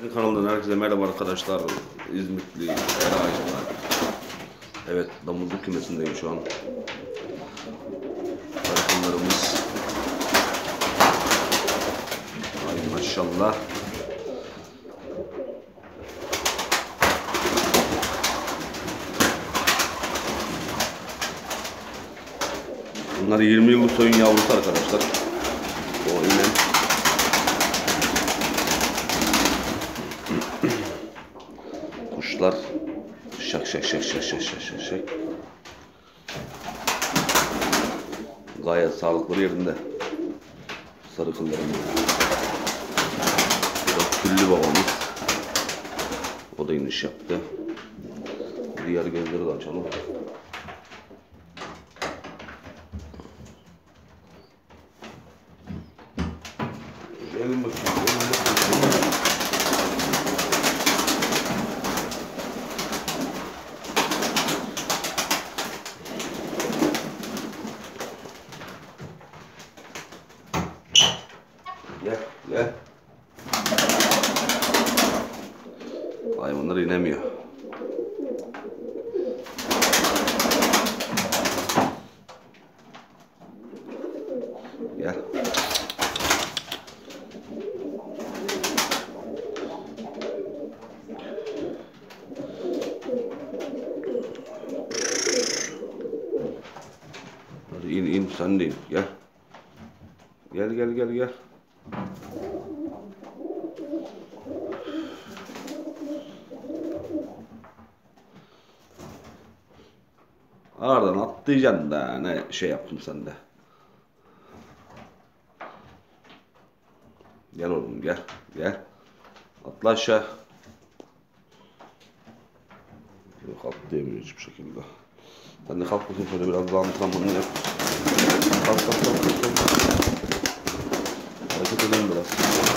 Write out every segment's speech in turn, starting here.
İzmitli kanalından herkese merhaba arkadaşlar. İzmitli Eray'la. Evet, damızlık kümesindeyim şu an. Takımlarımız. Ay maşallah. Bunlar 20 yıllık soyun yavrusu arkadaşlar. O yine. Kuşlar şak şak şak şak şak şak şak şak. Gayet sağlıkları yerinde. Sarı kıllarımız. Biraz küllü babamız. O da iniş yaptı. Diğer gözleri de açalım. Gelin bakayım. Gel. Hayvanlar inemiyor. Gel. Hadi in sen de in. Gel. Gel. Aradan atlayacaksın da ne şey yaptım sen de. Gel oğlum gel. Atla aşağı. Yok atlayamıyor hiçbir şekilde. Sen de kalk bakayım şöyle biraz daha antrenmanını yap. Kalk. Hareket edelim biraz.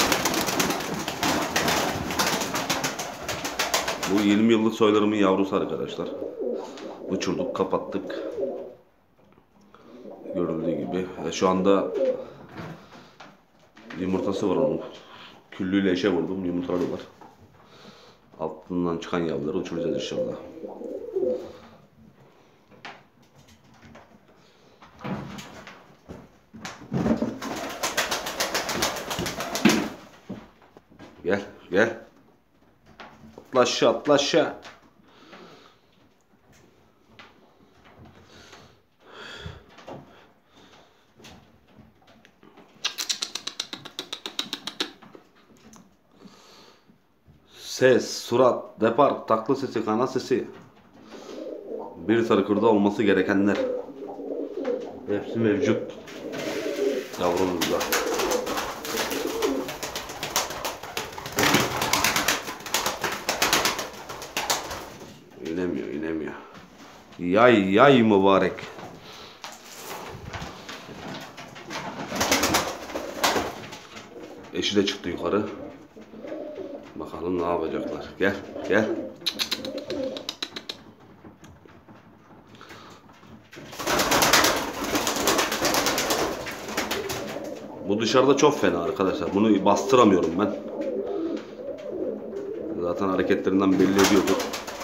Bu 20 yıllık soylarımın yavrusu arkadaşlar. Uçurduk, kapattık. Görüldüğü gibi. Şu anda yumurtası var onun. Küllüyle eşe vurdum, yumurtaları var. Altından çıkan yavruları uçuracağız inşallah. Gel. Atla aşağı. Ses, surat, depar, takla sesi, kanat sesi. Bir sarı kırda olması gerekenler. Hepsi mevcut yavrumuzda. İnemiyor. Yay mübarek. Eşi de çıktı yukarı. Bakalım ne yapacaklar. Gel. Bu dışarıda çok fena arkadaşlar. Bunu bastıramıyorum ben. Zaten hareketlerinden belli ediyordu.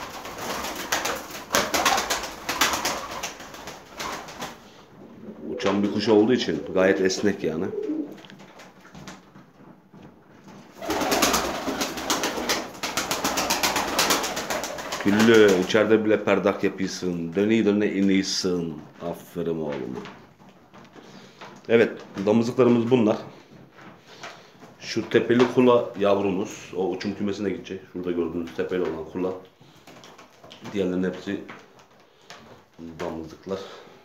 Uçan bir kuş olduğu için gayet esnek yani. Küllü içeride bile perdak yapıyorsun. Döne iniyorsun. Aferin oğlum. Evet, damızlıklarımız bunlar. Şu tepeli kula yavrumuz. O uçum kümesine gidecek. Şurada gördüğünüz tepeli olan kula. Diğerlerinin hepsi damızlıklar.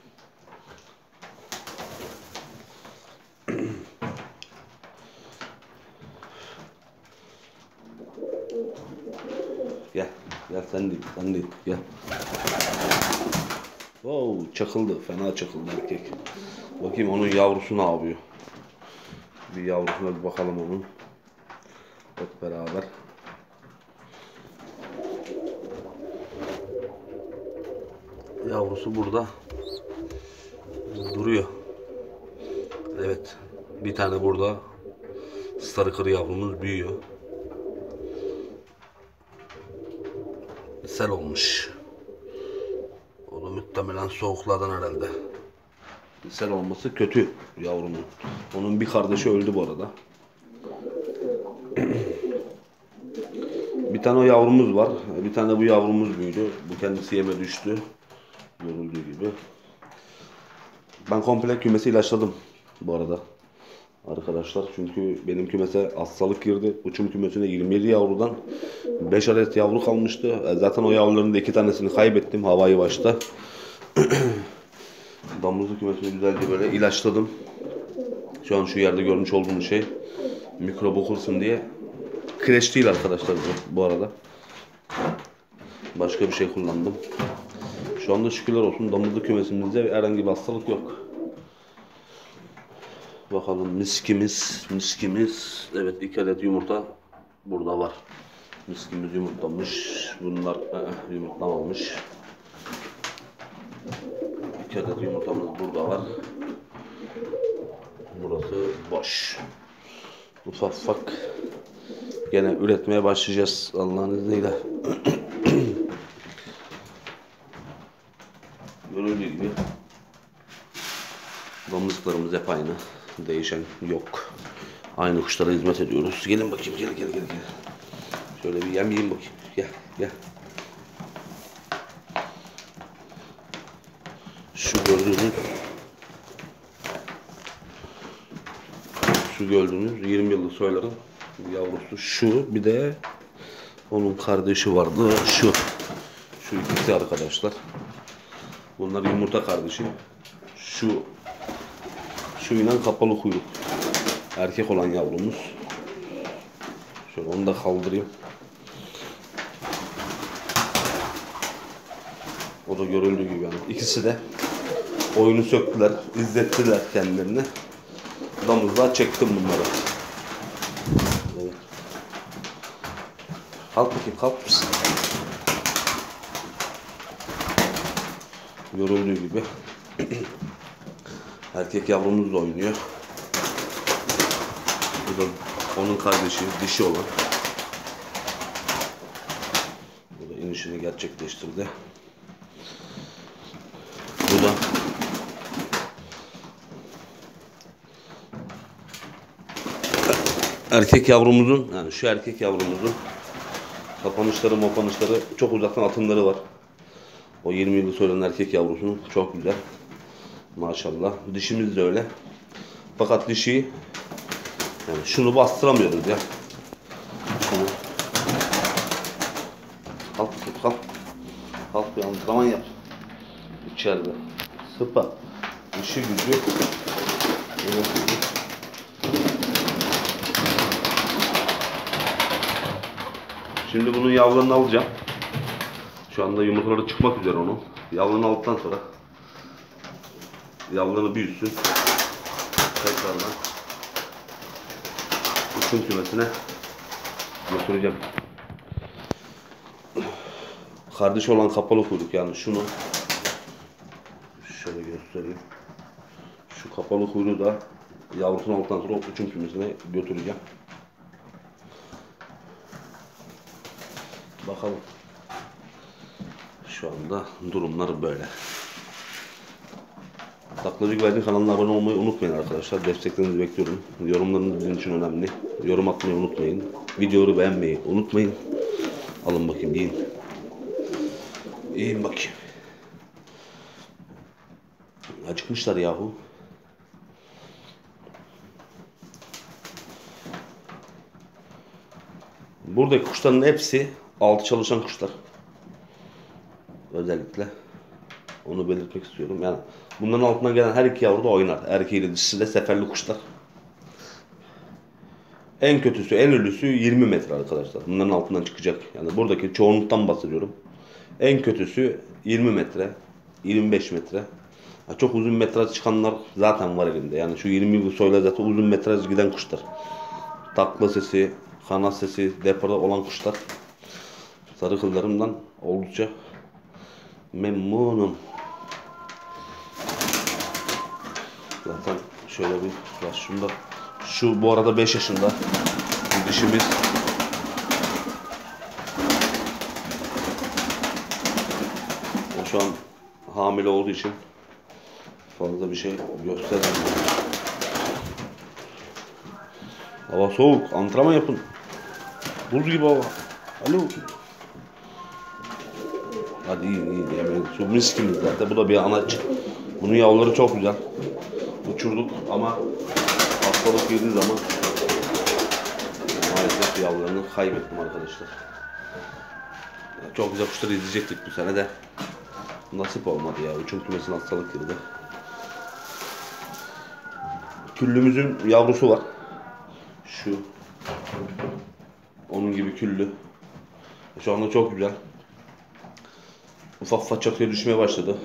Gel sen değil. Gel. Wow, çakıldı. Fena çakıldı erkek. Bakayım onun yavrusu ne yapıyor. Bir yavrusuna bir bakalım onun. Hep beraber. Yavrusu burada. Duruyor. Evet. Bir tane burada sarı kır yavrumuz büyüyor. Sel olmuş. O da muhtemelen soğuklardan herhalde. Sel olması kötü yavrumun. Onun bir kardeşi öldü bu arada. Bir tane o yavrumuz var. Bir tane bu yavrumuz büyüdü. Bu kendisi yeme düştü. Görüldüğü gibi. Ben komple kümesi ilaçladım bu arada. Arkadaşlar çünkü benim kümese hastalık girdi. Uçum kümesine 27 yavrudan 5 adet yavru kalmıştı. Zaten o yavruların da 2 tanesini kaybettim havayı başta. Damızlık kümesini güzelce böyle ilaçladım. Şu an şu yerde görmüş olduğunuz şey mikrop okursun diye. Kireç değil arkadaşlar bu arada. Başka bir şey kullandım. Şu anda şükürler olsun damızlık kümesimizde herhangi bir hastalık yok. Bakalım miskimiz. Evet 2 adet yumurta burada var. Miskimiz yumurtlamış. Bunlar yumurtlamamış. 2 adet yumurtamız burada var. Burası boş. Ufak ufak gene üretmeye başlayacağız Allah'ın izniyle. Görüldüğü gibi damızlıklarımız hep aynı. Değişen yok. Aynı kuşlara hizmet ediyoruz. Gelin bakayım gel. Şöyle bir yem yiyin bakayım. Gel. Şu gördüğünüz 20 yıllık soyların yavrusu şu, bir de onun kardeşi vardı şu ikisi arkadaşlar. Bunlar yumurta kardeşi. Şu inan kapalı kuyruk erkek olan yavrumuz. Şöyle onu da kaldırayım. O da görüldüğü gibi yani. İkisi de oyunu söktüler, izlettiler kendilerini. Damızlığa çektim bunları. Evet. Kalk bakayım, kalk mısın? Görüldüğü gibi erkek yavrumuz da oynuyor. Bu da onun kardeşi, dişi olan. Bu da inişini gerçekleştirdi. Bu da erkek yavrumuzun, yani şu erkek yavrumuzun kapanışları çok uzaktan atımları var. O 20 yıllık söylenen erkek yavrusunun çok güzel. Maşallah. Dişimiz de öyle. Fakat dişi yani şunu bastıramıyoruz ya. Şunu. Kalk bir antrenman yap. İçeride. Sıpa. Dişi gücü. Şimdi bunun yavrularını alacağım. Şu anda yumurtaları çıkmak üzere onun. Yavrularını aldıktan sonra yavrularını büyütsün. Tekrardan uçum kümesine götüreceğim. Kardeşi olan kapalı kuyruk, yani şunu şöyle göstereyim. Şu kapalı kuyruğu da yavrusunu aldıktan sonra uçum kümesine götüreceğim. Bakalım. Şu anda durumlar böyle. Taklacı Güvercin kanalına abone olmayı unutmayın arkadaşlar. Desteklerinizi bekliyorum. Yorumlarınız bizim için önemli. Yorum atmayı unutmayın. Videoyu beğenmeyi unutmayın. Alın bakayım, yiyin. Yiyin bakayım. Acıkmışlar yahu. Buradaki kuşların hepsi altı çalışan kuşlar. Özellikle onu belirtmek istiyorum. Yani bunların altından gelen her iki yavru da oynar. Erkeğiyle dişisi de seferli kuşlar. En kötüsü, en ölüsü 20 metre arkadaşlar. Bunların altından çıkacak. Yani buradaki çoğunluktan bahsediyorum. En kötüsü 20 metre, 25 metre. Çok uzun metraj çıkanlar zaten var elimde. Yani şu 20 yıl soyla zaten uzun metraj giden kuşlar. Takla sesi, kanat sesi, depoda olan kuşlar. Sarı kıllarımdan oldukça memnunum. Zaten şöyle bir şunda. Şu bu arada 5 yaşında. Bu dişimiz. şu an hamile olduğu için fazla bir şey gösteremiyorum. Hava soğuk. Antrenman yapın. Buz gibi hava. Alo. Hadi iyi yemeği. Şu mis gibi zaten. Bu da bir anaç. Bunun yavruları çok güzel. Uçurduk ama hastalık yediği zaman maalesef yavrularını kaybettim arkadaşlar. Çok güzel kuşları izleyecektik bu sene de. Nasip olmadı ya. Uçum kümesine hastalık girdi. Küllümüzün yavrusu var. Şu. Onun gibi küllü. Şu anda çok güzel. Ufak ufak çatıya düşmeye başladı.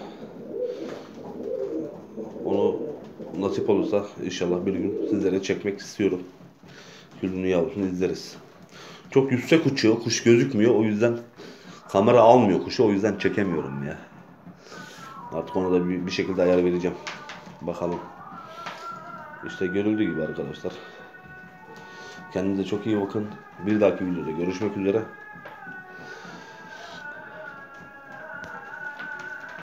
Onu nasip olursa inşallah bir gün sizlere çekmek istiyorum. Küllünün yavrusunu izleriz. Çok yüksek uçuyor. Kuş gözükmüyor. O yüzden kamera almıyor kuşu. O yüzden çekemiyorum ya. Artık ona da bir şekilde ayar vereceğim. Bakalım. İşte görüldüğü gibi arkadaşlar. Kendinize çok iyi bakın. Bir dahaki videoda görüşmek üzere.